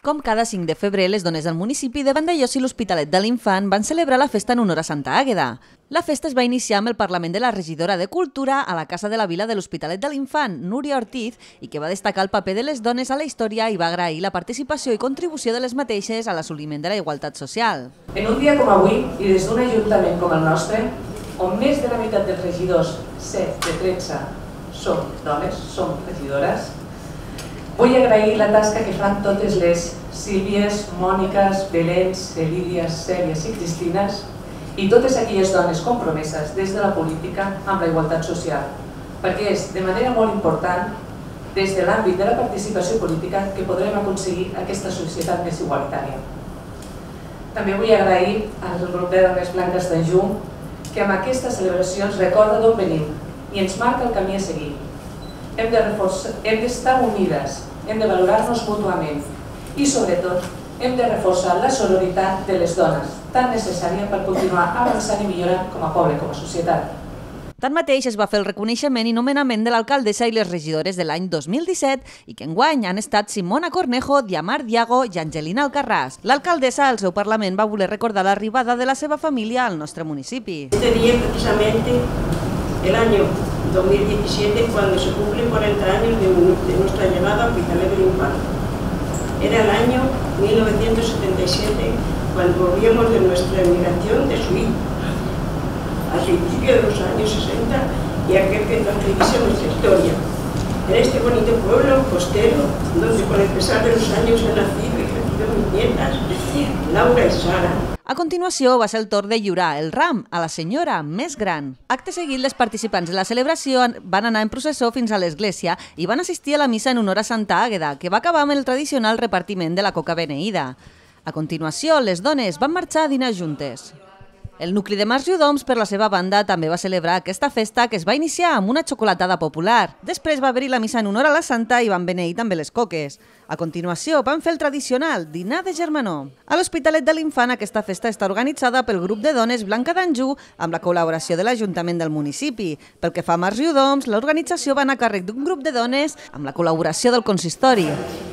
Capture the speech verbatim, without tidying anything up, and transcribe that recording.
Com cada cinc de febrer, les dones del municipi de Vandellòs i l'Hospitalet de l'Infant van celebrar la festa en honor a Santa Àgueda. La festa es va iniciar amb el parlament de la regidora de Cultura a la Casa de la Vila de l'Hospitalet de l'Infant, Núria Ortiz, i que va destacar el paper de les dones a la història i va agrair la participació i contribució de les mateixes a l'assoliment de la igualtat social. En un dia com avui, i des d'un ajuntament com el nostre, on més de la meitat dels regidors, set de tretze, som dones, som regidores, vull agrair la tasca que fan totes les Sílvies, Mòniques, Belens, Elídies, Cèlies i Cristines i totes aquelles dones compromeses des de la política amb la igualtat social, perquè és de manera molt important des de l'àmbit de la participació política que podrem aconseguir aquesta societat més igualitària. També vull agrair al grup de dones blanques d'Anjou que amb aquestes celebracions recorda d'on venim i ens marca el camí a seguir. Hem d'estar unides, hem de valorar-nos mútuament i, sobretot, hem de reforçar la sororitat de les dones, tan necessària per continuar avançant i millorant com a poble, com a societat. Tanmateix, es va fer el reconeixement i nomenament de l'alcaldessa i les regidores de l'any dos mil disset i que enguany han estat Simona Cornejo, Diamar Diago i Angelina Alcarràs. L'alcaldessa, al seu Parlament, va voler recordar l'arribada de la seva família al nostre municipi. Este día, precisamente, el año dos mil diecisiete, cuando se cumplen cuarenta años de, de nuestra llegada a Hospitalet del Infant. Era el año mil novecientos setenta y siete, cuando volvíamos de nuestra emigración de Suiza, al principio de los años sesenta, y aquel que transcribise nuestra historia. En este bonito pueblo costero, donde con el pesar de los años han nacido y crecido mis nietas, Laura y Sara. A continuació, va ser el torn de lliurar el ram a la senyora més gran. Acte seguit, les participants de la celebració van anar en processó fins a l'església i van assistir a la missa en honor a Santa Àgueda, que va acabar amb el tradicional repartiment de la coca beneïda. A continuació, les dones van marxar a dinar juntes. El nucli de Mas Riudoms, per la seva banda, també va celebrar aquesta festa que es va iniciar amb una xocolatada popular. Després va haver-hi la missa en honor a la Santa i van beneir també les coques. A continuació, van fer el tradicional dinar de germanor. A l'Hospitalet de l'Infant, aquesta festa està organitzada pel grup de dones Blanca d'Anjou amb la col·laboració de l'Ajuntament del municipi. Pel que fa a Mas Riudoms, l'organització va anar a càrrec d'un grup de dones amb la col·laboració del consistori.